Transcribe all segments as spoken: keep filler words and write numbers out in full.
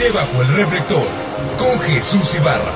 Cine bajo el reflector con Jesús Ibarra.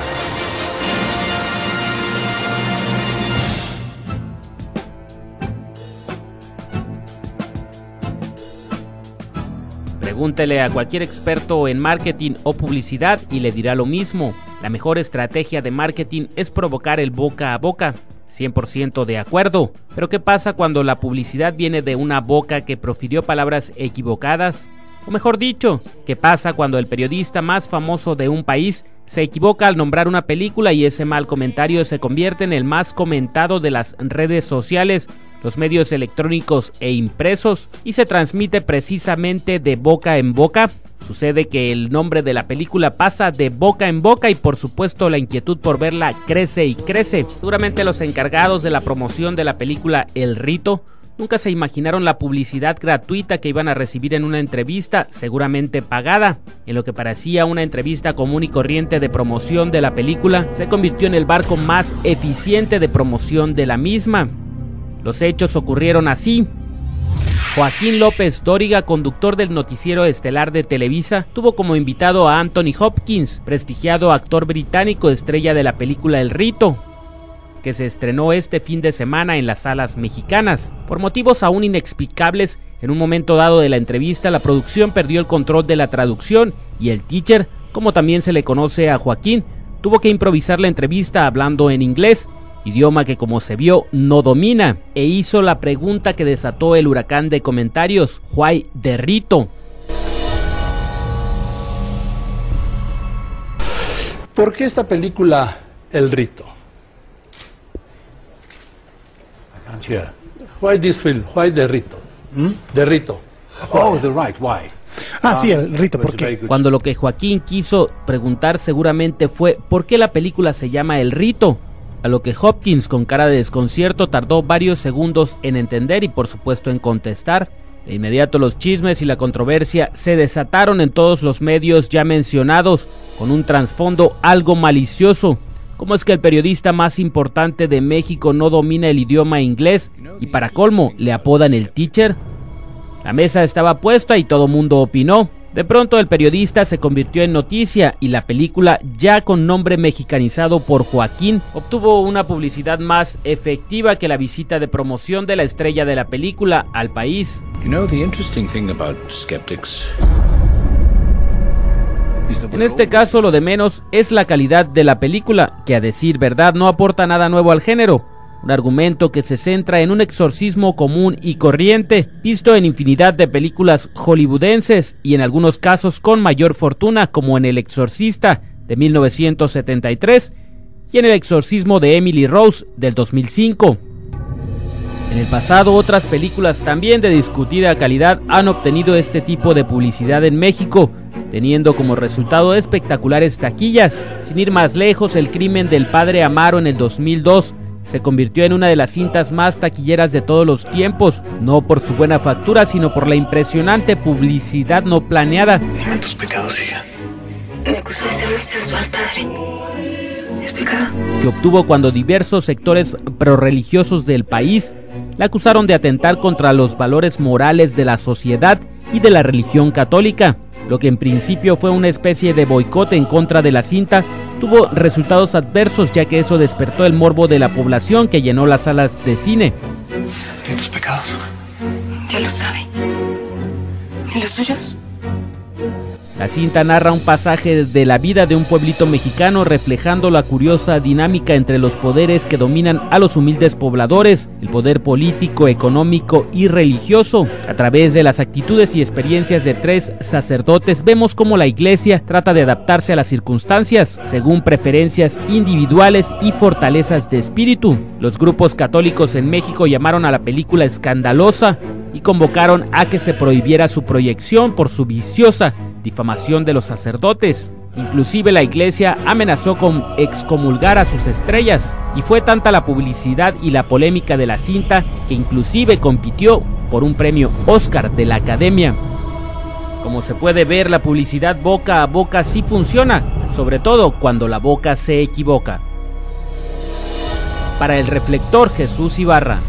Pregúntele a cualquier experto en marketing o publicidad y le dirá lo mismo. La mejor estrategia de marketing es provocar el boca a boca. cien por ciento de acuerdo. Pero ¿qué pasa cuando la publicidad viene de una boca que profirió palabras equivocadas? O mejor dicho, ¿qué pasa cuando el periodista más famoso de un país se equivoca al nombrar una película y ese mal comentario se convierte en el más comentado de las redes sociales, los medios electrónicos e impresos, y se transmite precisamente de boca en boca? Sucede que el nombre de la película pasa de boca en boca y por supuesto la inquietud por verla crece y crece. Seguramente los encargados de la promoción de la película El Rito nunca se imaginaron la publicidad gratuita que iban a recibir en una entrevista, seguramente pagada. En lo que parecía una entrevista común y corriente de promoción de la película, se convirtió en el barco más eficiente de promoción de la misma. Los hechos ocurrieron así. Joaquín López Dóriga, conductor del noticiero estelar de Televisa, tuvo como invitado a Anthony Hopkins, prestigiado actor británico estrella de la película El Rito, que se estrenó este fin de semana en las salas mexicanas. Por motivos aún inexplicables, en un momento dado de la entrevista, la producción perdió el control de la traducción y el teacher, como también se le conoce a Joaquín, tuvo que improvisar la entrevista hablando en inglés, idioma que, como se vio, no domina, e hizo la pregunta que desató el huracán de comentarios: ¿Why the Rito? ¿Por qué esta película El Rito? Yeah. Why this film? Why the Rito? Hmm? The Rito. Oh, the right, why? Ah, sí, El Rito, ¿por qué? Cuando lo que Joaquín quiso preguntar seguramente fue ¿por qué la película se llama El Rito? A lo que Hopkins, con cara de desconcierto, tardó varios segundos en entender y por supuesto en contestar. De inmediato los chismes y la controversia se desataron en todos los medios ya mencionados, con un trasfondo algo malicioso. ¿Cómo es que el periodista más importante de México no domina el idioma inglés y para colmo le apodan el teacher? La mesa estaba puesta y todo mundo opinó. De pronto el periodista se convirtió en noticia y la película, ya con nombre mexicanizado por Joaquín, obtuvo una publicidad más efectiva que la visita de promoción de la estrella de la película al país. You know, the interesting thing about skeptics. En este caso lo de menos es la calidad de la película, que a decir verdad no aporta nada nuevo al género. Un argumento que se centra en un exorcismo común y corriente, visto en infinidad de películas hollywoodenses y en algunos casos con mayor fortuna, como en El Exorcista de mil novecientos setenta y tres y en El Exorcismo de Emily Rose del dos mil cinco. En el pasado, otras películas también de discutida calidad han obtenido este tipo de publicidad en México, teniendo como resultado espectaculares taquillas. Sin ir más lejos, El Crimen del Padre Amaro en el dos mil dos se convirtió en una de las cintas más taquilleras de todos los tiempos, no por su buena factura, sino por la impresionante publicidad no planeada. Dime tus pecados, hija. Me acusó de ser muy sensual, padre. ¿Es pecado? Que obtuvo cuando diversos sectores prorreligiosos del país la acusaron de atentar contra los valores morales de la sociedad y de la religión católica. Lo que en principio fue una especie de boicot en contra de la cinta, tuvo resultados adversos, ya que eso despertó el morbo de la población que llenó las salas de cine. ¿Y tus pecados? Ya lo sabe. ¿Y los suyos? La cinta narra un pasaje de la vida de un pueblito mexicano, reflejando la curiosa dinámica entre los poderes que dominan a los humildes pobladores, el poder político, económico y religioso. A través de las actitudes y experiencias de tres sacerdotes, vemos cómo la iglesia trata de adaptarse a las circunstancias, según preferencias individuales y fortalezas de espíritu. Los grupos católicos en México llamaron a la película escandalosa y convocaron a que se prohibiera su proyección por su viciosa difamación de los sacerdotes. Inclusive la iglesia amenazó con excomulgar a sus estrellas, y fue tanta la publicidad y la polémica de la cinta que inclusive compitió por un premio Oscar de la Academia. Como se puede ver, la publicidad boca a boca sí funciona, sobre todo cuando la boca se equivoca. Para El Reflector, Jesús Ibarra.